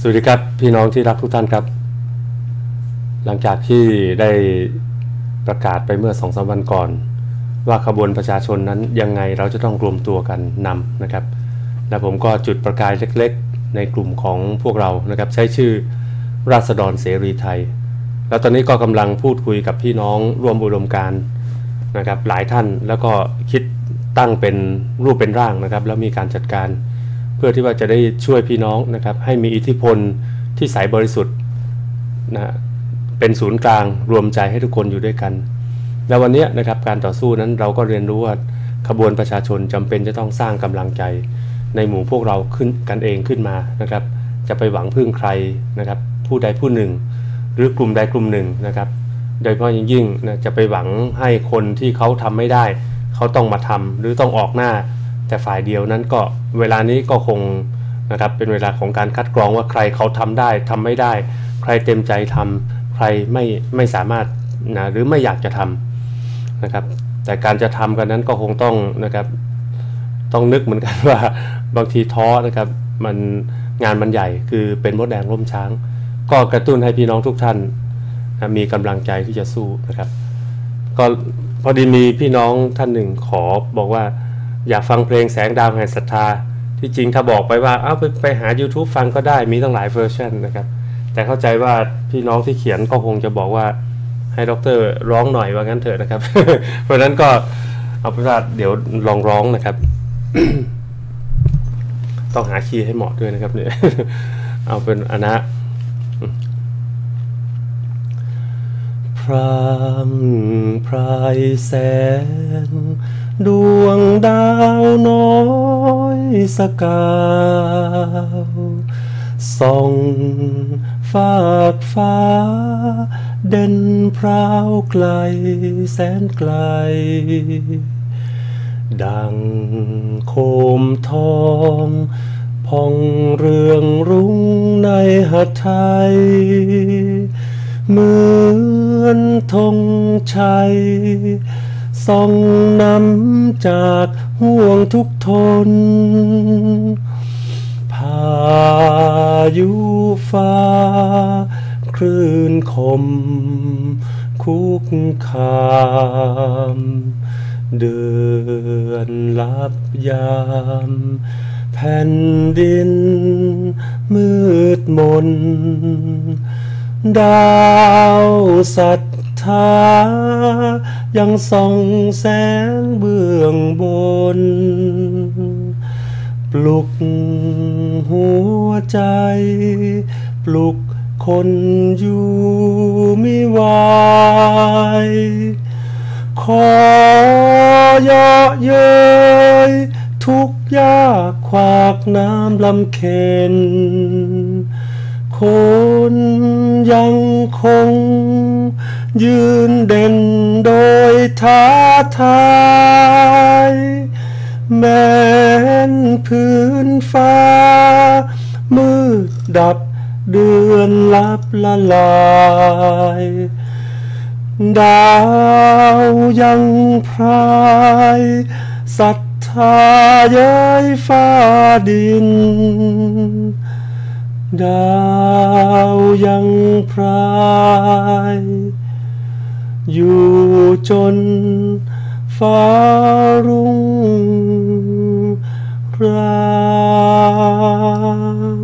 สวัสดีครับพี่น้องที่รักทุกท่านครับหลังจากที่ได้ประกาศไปเมื่อ 2-3 วันก่อนว่าขบวนประชาชนนั้นยังไงเราจะต้องรวมตัวกันนำนะครับและผมก็จุดประกายเล็กๆในกลุ่มของพวกเรานะครับใช้ชื่อราษฎรเสรีไทยแล้วตอนนี้ก็กำลังพูดคุยกับพี่น้องร่วมอุดมการณ์นะครับหลายท่านแล้วก็คิดตั้งเป็นรูปเป็นร่างนะครับแล้วมีการจัดการเพื่อที่ว่าจะได้ช่วยพี่น้องนะครับให้มีอิทธิพลที่ใสบริสุทธิ์นะเป็นศูนย์กลางรวมใจให้ทุกคนอยู่ด้วยกันและวันนี้นะครับการต่อสู้นั้นเราก็เรียนรู้ว่าขบวนประชาชนจำเป็นจะต้องสร้างกำลังใจในหมู่พวกเราขึ้นกันเองขึ้นมานะครับจะไปหวังพึ่งใครนะครับผู้ใดผู้หนึ่งหรือกลุ่มใดกลุ่มหนึ่งนะครับโดยเฉพาะยิ่งนะจะไปหวังให้คนที่เขาทำไม่ได้เขาต้องมาทำหรือต้องออกหน้าแต่ฝ่ายเดียวนั้นก็เวลานี้ก็คงนะครับเป็นเวลาของการคัดกรองว่าใครเขาทำได้ทำไม่ได้ใครเต็มใจทำใครไม่สามารถนะหรือไม่อยากจะทำนะครับแต่การจะทำกันนั้นก็คงต้องนะครับต้องนึกเหมือนกันว่าบางทีท้อนะครับมันงานมันใหญ่คือเป็นมดแดงร่มช้างก็กระตุ้นให้พี่น้องทุกท่านนะมีกำลังใจที่จะสู้นะครับก็พอดีมีพี่น้องท่านหนึ่งขอบอกว่าอยากฟังเพลงแสงดาวแห่งศรัทธาที่จริงถ้าบอกไปว่าไปหา YouTube ฟังก็ได้มีตั้งหลายเวอร์ชันนะครับแต่เข้าใจว่าพี่น้องที่เขียนก็คงจะบอกว่าให้ดร.ร้องหน่อยว่างั้นเถอะนะครับ เพราะนั้นก็เอาเป็นว่าเดี๋ยวลองร้องนะครับ ต้องหาคีย์ให้เหมาะด้วยนะครับเนี่ย เอาเป็นอนะพรางพรายแสงดวงดาวน้อยสกาวส่องฟากฟ้าเด่นพราวไกลแสนไกลดังโคมทองพองเรืองรุ่งในหทัยเหมือนธงชัยส่องนำจากห่วงทุกทนพายุฟ้าคลื่นคมคุกคามเดือนลับยามแผ่นดินมืดมนดาวศรัทธายังส่องแสงเบื้องบนปลุกหัวใจปลุกคนอยู่มิวายขอเยาะเย้ยทุกยากขวากน้ำลำเค็ญคนยังคงยืนเด่นโดยท้าทายแม้นพื้นฟ้ามืดดับเดือนลับละลายดาวยังพรายศรัทธาเย้ยฟ้าดินดาวยังพรายอยู่จนฟ้ารุ่งราง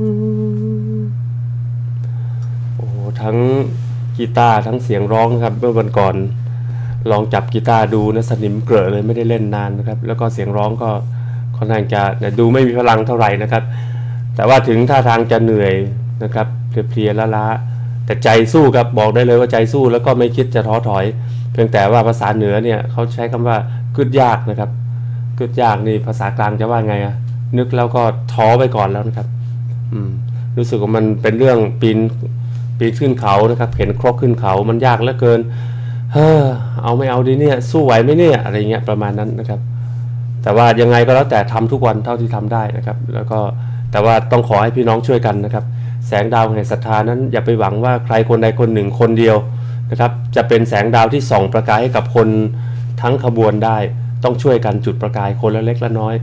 ทั้งกีตาร์ทั้งเสียงร้องนะครับเมื่อวันก่อนลองจับกีตาร์ดูนะสนิมเกลอะเลยไม่ได้เล่นนานนะครับแล้วก็เสียงร้องก็ค่อนข้างจะดูไม่มีพลังเท่าไหร่นะครับแต่ว่าถึงท่าทางจะเหนื่อยนะครับเพลียๆล้าๆแต่ใจสู้ครับบอกได้เลยว่าใจสู้แล้วก็ไม่คิดจะท้อถอยเพียงแต่ว่าภาษาเหนือเนี่ยเขาใช้คำว่ากึดยากนะครับกึดยากนี่ภาษากลางจะว่าไงอะนึกแล้วก็ท้อไปก่อนแล้วนะครับรู้สึกว่ามันเป็นเรื่องปีนขึ้นเขานะครับเข็นครกขึ้นเขามันยากเหลือเกินเอาไม่เอาดีเนี่ยสู้ไหวไหมเนี่ยอะไรเงี้ยประมาณนั้นนะครับแต่ว่ายังไงก็แล้วแต่ทำทุกวันเท่าที่ทำได้นะครับแล้วก็แต่ว่าต้องขอให้พี่น้องช่วยกันนะครับแสงดาวแห่งศรัทธานั้นอย่าไปหวังว่าใครคนใดคนหนึ่งคนเดียวนะครับจะเป็นแสงดาวที่ส่องประกายให้กับคนทั้งขบวนได้ต้องช่วยกันจุดประกายคนละเล็กละน้อย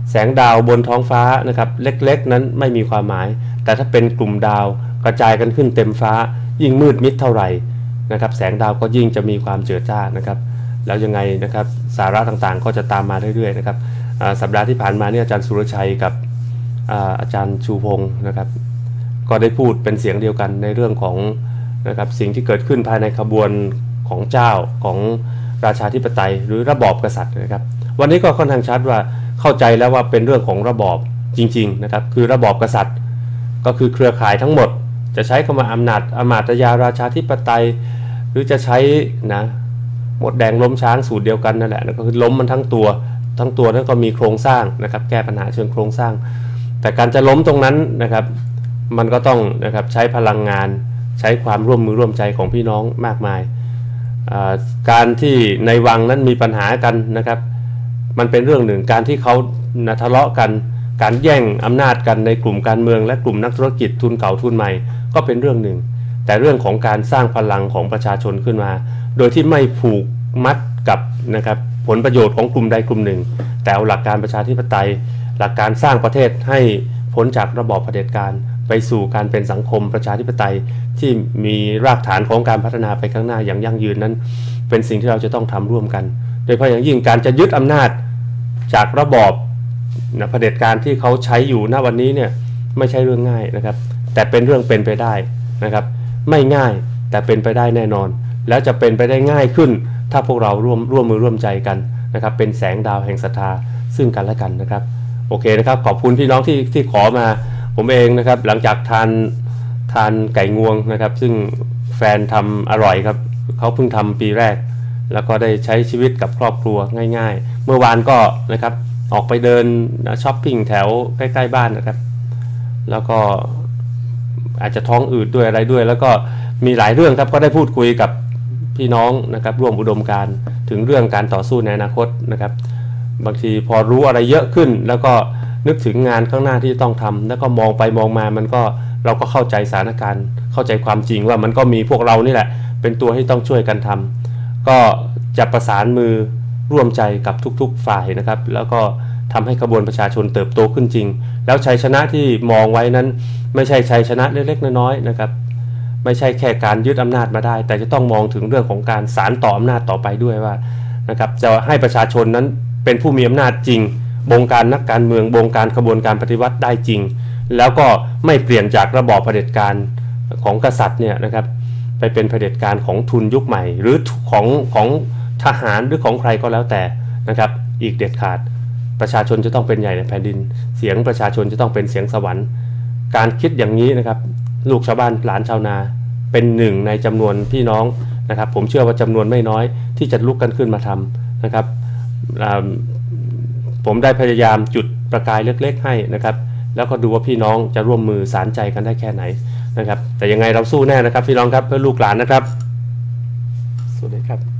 แสงดาวบนท้องฟ้านะครับเล็กๆนั้นไม่มีความหมายแต่ถ้าเป็นกลุ่มดาวกระจายกันขึ้นเต็มฟ้ายิ่งมืดมิดเท่าไหร่นะครับแสงดาวก็ยิ่งจะมีความเจิดจ้านะครับแล้วยังไงนะครับสาระต่างๆก็จะตามมาเรื่อยๆนะครับสัปดาห์ที่ผ่านมาเนี่ยอาจารย์สุรชัยกับอาจารย์ชูพงศ์นะครับก็ได้พูดเป็นเสียงเดียวกันในเรื่องของนะครับสิ่งที่เกิดขึ้นภายในขบวนของเจ้าของราชาธิปไตยหรือระบอบกษัตริย์นะครับวันนี้ก็ค่อนข้างชัดว่าเข้าใจแล้วว่าเป็นเรื่องของระบอบจริงๆนะครับคือระบอบกษัตริย์ก็คือเครือข่ายทั้งหมดจะใช้คำว่าอำนาจอมาตยาราชาธิปไตยหรือจะใช้นะหมดแดงล้มช้างสูตรเดียวกันนั่นแหละก็คือล้มมันทั้งตัวนั้นก็มีโครงสร้างนะครับแก้ปัญหาเชิงโครงสร้างแต่การจะล้มตรงนั้นนะครับมันก็ต้องนะครับใช้พลังงานใช้ความร่วมมือร่วมใจของพี่น้องมากมายการที่ในวังนั้นมีปัญหากันนะครับมันเป็นเรื่องหนึ่งการที่เขาทะเลาะกันการแย่งอำนาจกันในกลุ่มการเมืองและกลุ่มนักธุรกิจทุนเก่าทุนใหม่ก็เป็นเรื่องหนึ่งแต่เรื่องของการสร้างพลังของประชาชนขึ้นมาโดยที่ไม่ผูกมัดกับนะครับผลประโยชน์ของกลุ่มใดกลุ่มหนึ่งแต่เอาหลักการประชาธิปไตยหลักการสร้างประเทศให้พ้นจากระบอบเผด็จการไปสู่การเป็นสังคมประชาธิปไตยที่มีรากฐานของการพัฒนาไปข้างหน้าอย่างยั่งยืนนั้นเป็นสิ่งที่เราจะต้องทำร่วมกันโดยเฉพาะอย่างยิ่งการจะยึดอำนาจจากระบอบเผด็จการที่เขาใช้อยู่ณวันนี้เนี่ยไม่ใช่เรื่องง่ายนะครับแต่เป็นเรื่องเป็นไปได้นะครับไม่ง่ายแต่เป็นไปได้แน่นอนแล้วจะเป็นไปได้ง่ายขึ้นถ้าพวกเราร่วมมือร่วมใจกันนะครับเป็นแสงดาวแห่งศรัทธาซึ่งกันและกันนะครับโอเคนะครับขอบคุณพี่น้องที่ขอมาผมเองนะครับหลังจากทานไก่งวงนะครับซึ่งแฟนทำอร่อยครับเขาเพิ่งทำปีแรกแล้วก็ได้ใช้ชีวิตกับครอบครัวง่ายๆเมื่อวานก็นะครับออกไปเดินช้อปปิ้งแถวใกล้ๆบ้านนะครับแล้วก็อาจจะท้องอืดด้วยอะไรด้วยแล้วก็มีหลายเรื่องครับก็ได้พูดคุยกับพี่น้องนะครับร่วมอุดมการณ์ถึงเรื่องการต่อสู้ในอนาคตนะครับบางทีพอรู้อะไรเยอะขึ้นแล้วก็นึกถึงงานข้างหน้าที่ต้องทำแล้วก็มองไปมองมามันก็เราก็เข้าใจสถานการณ์เข้าใจความจริงว่ามันก็มีพวกเรานี่แหละเป็นตัวที่ต้องช่วยกันทำก็จะประสานมือร่วมใจกับทุกๆฝ่ายนะครับแล้วก็ทำให้กระบวนประชาชนเติบโตขึ้นจริงแล้วชัยชนะที่มองไว้นั้นไม่ใช่ชัยชนะเล็กๆน้อยๆนะครับไม่ใช่แค่การยึดอำนาจมาได้แต่จะต้องมองถึงเรื่องของการสานต่ออำนาจต่อไปด้วยว่านะครับจะให้ประชาชนนั้นเป็นผู้มีอำนาจจริงบงการนักการเมืองบงการขบวนการปฏิวัติได้จริงแล้วก็ไม่เปลี่ยนจากระบอบเผด็จการของกษัตริย์เนี่ยนะครับไปเป็นเผด็จการของทุนยุคใหม่หรือของทหารหรือของใครก็แล้วแต่นะครับอีกเด็ดขาดประชาชนจะต้องเป็นใหญ่ในแผ่นดินเสียงประชาชนจะต้องเป็นเสียงสวรรค์การคิดอย่างนี้นะครับลูกชาวบ้านหลานชาวนาเป็นหนึ่งในจำนวนพี่น้องนะครับผมเชื่อว่าจำนวนไม่น้อยที่จะลุกกันขึ้นมาทำนะครับผมได้พยายามจุดประกายเล็กๆให้นะครับแล้วก็ดูว่าพี่น้องจะร่วมมือสานใจกันได้แค่ไหนนะครับแต่ยังไงเราสู้แน่นะครับพี่น้องครับเพื่อลูกหลานนะครับสวัสดีครับ